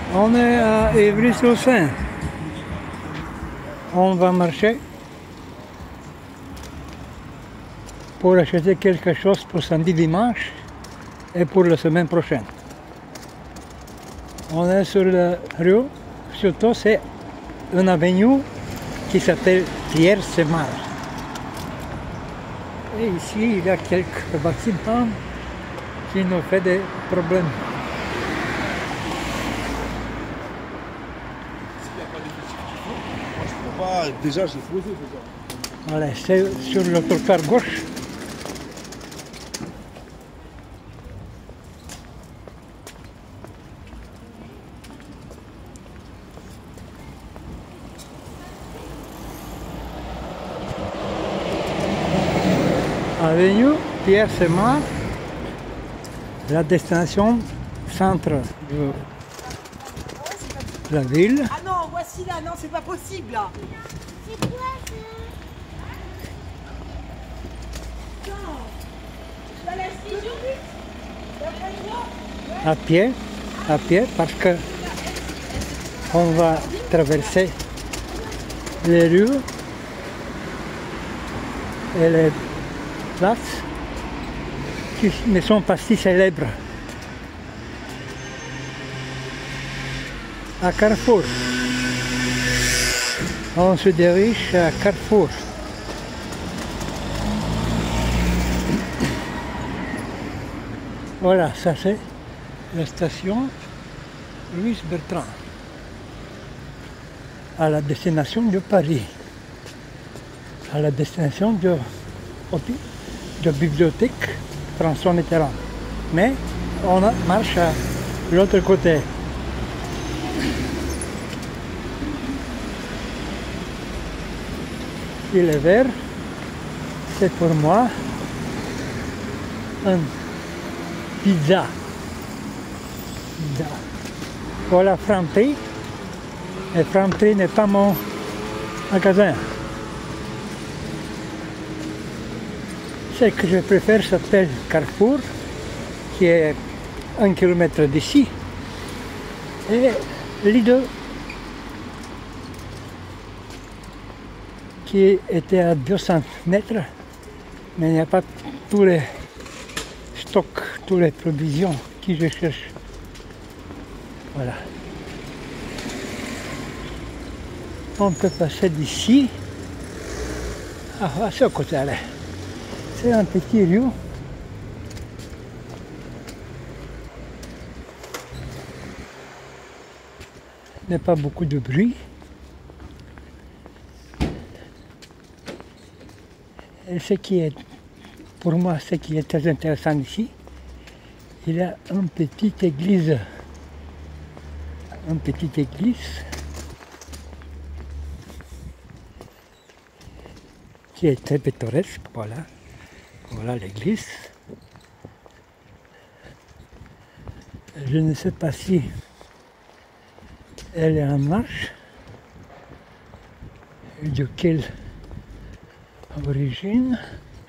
On est à Évry-sur-Seine. On va marcher pour acheter quelque chose pour samedi, dimanche et pour la semaine prochaine. On est sur la rue, surtout c'est une avenue qui s'appelle Pierre Semard. Et ici, il y a quelques bâtiments qui nous font des problèmes. Déjà, j'ai posé déjà. Voilà, c'est sur le trottoir gauche. Avenue Pierre Semard, la destination centre de la ville. Ah non, voici là, non, c'est pas possible là. C'est quoi ça? Non. Je la laisse toujours. À pied, parce que on va traverser les rues et les places qui ne sont pas si célèbres. À Carrefour. On se dirige à Carrefour. Voilà, ça c'est la station Louis Bertrand, à la destination de Paris, à la destination de bibliothèque François Mitterrand. Mais on marche à l'autre côté. Il est vert, c'est pour moi un pizza. Voilà Franprix, et Franprix n'est pas mon magasin. Ce que je préfère s'appelle Carrefour, qui est 1 kilomètre d'ici, et Lidl, qui était à 200 mètres, mais il n'y a pas tous les stocks, toutes les provisions que je cherche. Voilà. On peut passer d'ici. Ah, c'est au côté là. C'est un petit rue. Il n'y a pas beaucoup de bruit. Et ce qui est, pour moi, ce qui est très intéressant ici, il y a une petite église. Une petite église qui est très pittoresque. Voilà, voilà l'église. Je ne sais pas si elle est en marche, de quelle origine.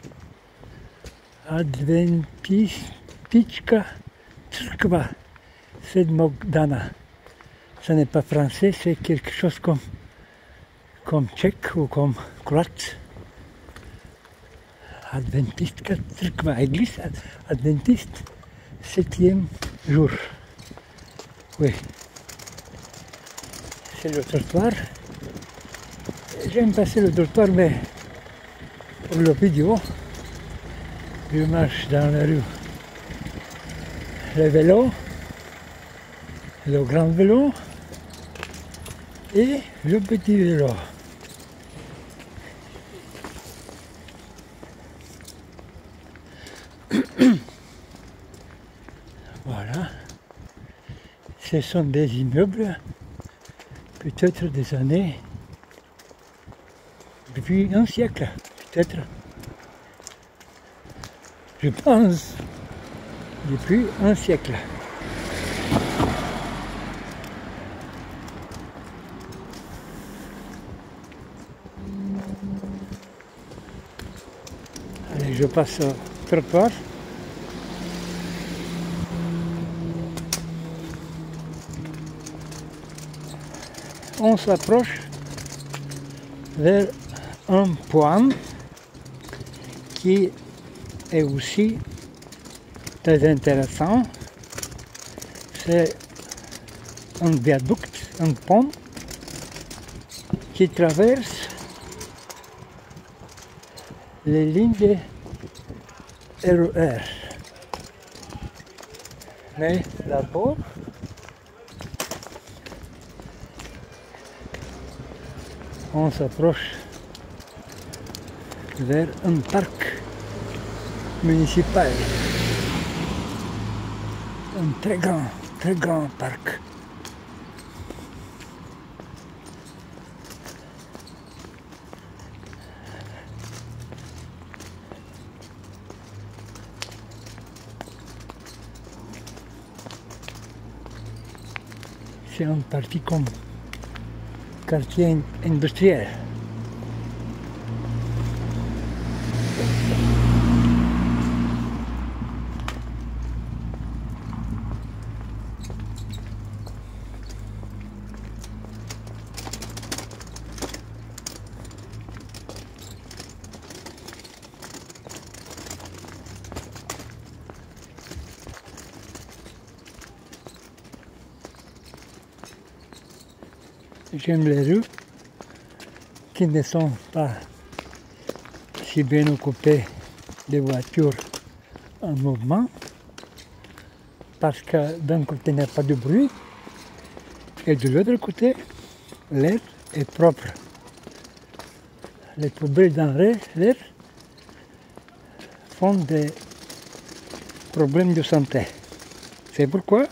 Adventistička crkva Sedmog dana. Ce n'est pas français, c'est quelque chose comme tchèque ou comme croate. Adventistka crkva, église adventiste, 7e jour. Oui. C'est le trottoir. J'aime passer le trottoir, mais pour la vidéo, je marche dans la rue. Le vélo, le grand vélo et le petit vélo. Voilà. Ce sont des immeubles, peut-être des années, depuis un siècle, peut-être. Je pense, depuis un siècle. Allez, je passe au trottoir. on s'approche vers un point qui est aussi très intéressant. C'est un viaduc, un pont qui traverse les lignes de RER. Mais d'abord, on s'approche vers un parc municipal. Un très grand parc. C'est un parti comme quartier industriel. J'aime les rues qui ne sont pas si bien occupées de voitures en mouvement, parce que d'un côté il n'y a pas de bruit et de l'autre côté l'air est propre. Les poubelles dans l'air font des problèmes de santé. C'est pourquoi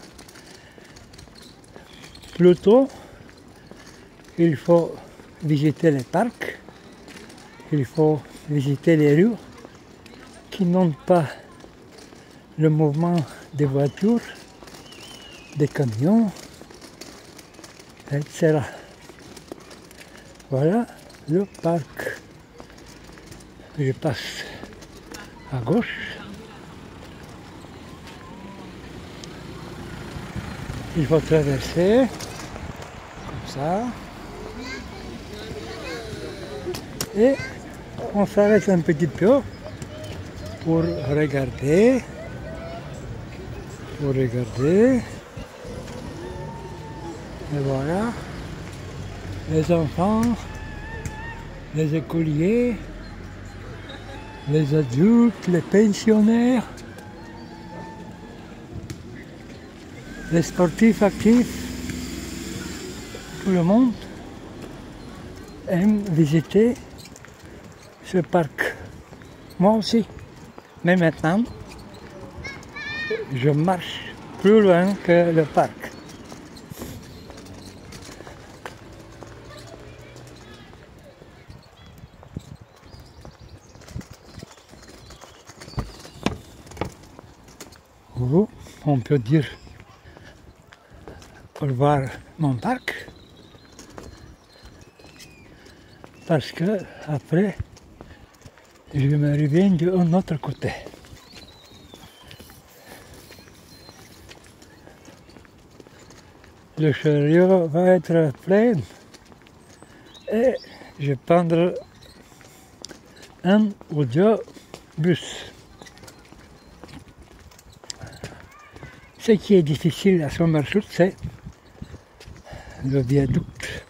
plutôt il faut visiter les parcs, il faut visiter les rues qui n'ont pas le mouvement des voitures, des camions, etc. Voilà le parc. Je passe à gauche. Il faut traverser comme ça. Et on s'arrête un petit peu pour regarder. Et voilà, les enfants, les écoliers, les adultes, les pensionnaires, les sportifs actifs, tout le monde aime visiter ce parc. Moi aussi. Mais maintenant, je marche plus loin que le parc. Ou on peut dire au revoir mon parc, parce que après je me reviens de un autre côté. Le chariot va être plein et je vais prendre un ou deux bus. Ce qui est difficile à Sommershoot, c'est le viaduc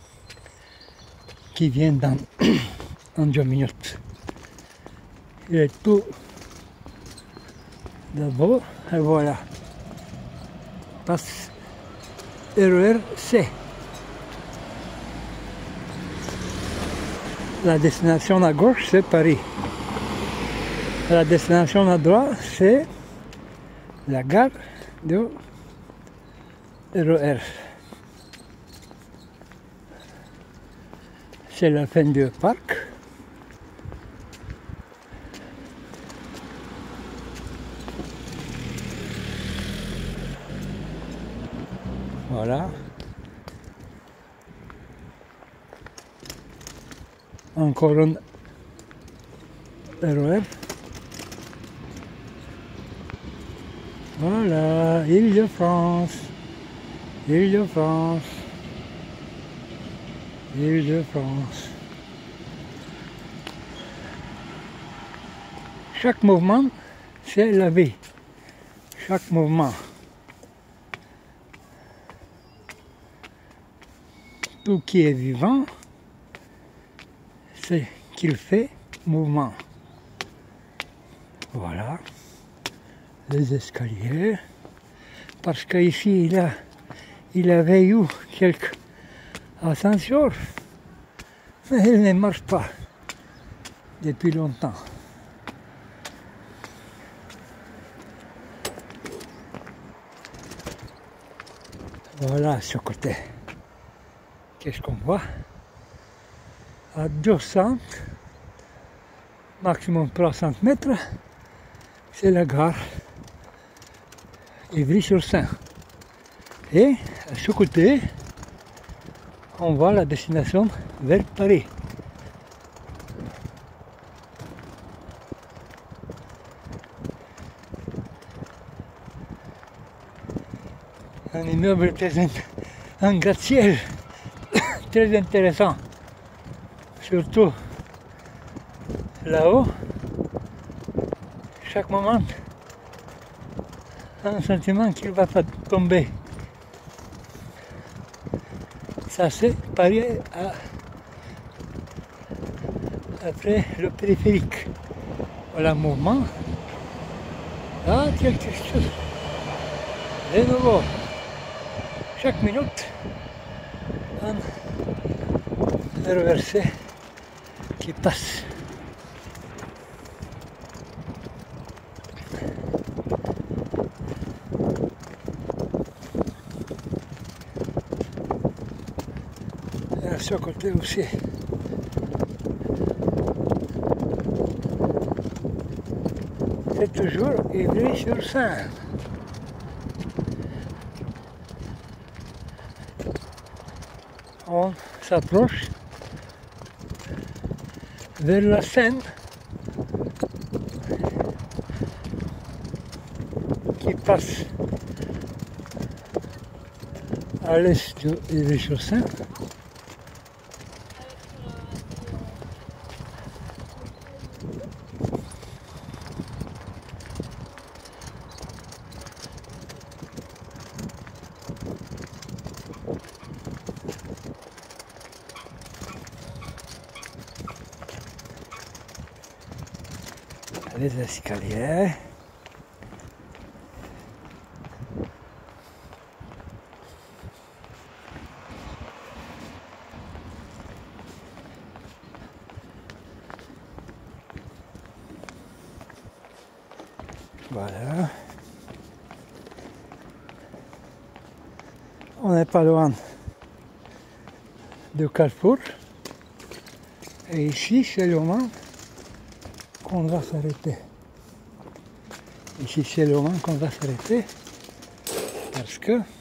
qui vient dans en 2 minutes. Il est tout d'abord, et voilà. Passe RER C. La destination à gauche, c'est Paris. La destination à droite, c'est la gare de RER. C'est la fin du parc. Voilà. Encore un RER. Voilà, Île-de-France. Île-de-France. Île-de-France. Chaque mouvement, c'est la vie. Chaque mouvement. Tout qui est vivant, c'est qu'il fait mouvement. Voilà. Les escaliers. Parce qu'ici, il avait eu quelques ascenseurs, mais ils ne marchent pas depuis longtemps. Voilà ce côté. Qu'est-ce qu'on voit? À 200, maximum 300 mètres, c'est la gare Ivry-sur-Seine. Et à ce côté, on voit la destination vers Paris. Un immeuble un gratte-ciel très intéressant, surtout là-haut. Chaque moment, un sentiment qu'il va pas tomber. Ça c'est Paris après le périphérique. Voilà le mouvement. Ah, quelque chose. De nouveau. Chaque minute, un reversé qui passe. Et à ce côté aussi. C'est toujours Ivry-sur-Seine. On s'approche vers la Seine qui passe à l'est de Ivry-sur-Seine. Les escaliers. Voilà. On n'est pas loin de Carrefour. Et ici, c'est le moment qu'on va s'arrêter. Ici, c'est le moment qu'on va s'arrêter parce que